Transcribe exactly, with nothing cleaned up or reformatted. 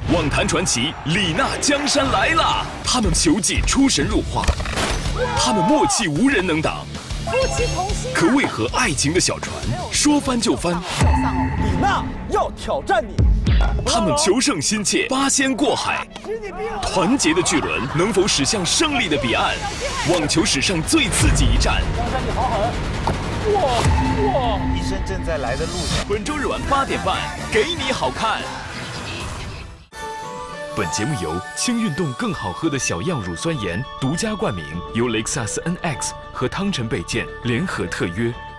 网坛传奇李娜江山来啦！他们球技出神入化，他们默契无人能挡。 夫妻同心。 可为何爱情的小船说翻就翻？ 李娜要挑战你。 他们求胜心切，八仙过海。团结的巨轮能否驶向胜利的彼岸？网球史上最刺激一战。 江山你好狠！哇哇！ 医生正在来的路上。 本周日晚八点半，给你好看。本节目由轻运动更好喝的小样乳酸盐独家冠名，由雷克萨斯 N X 和汤臣倍健联合特约。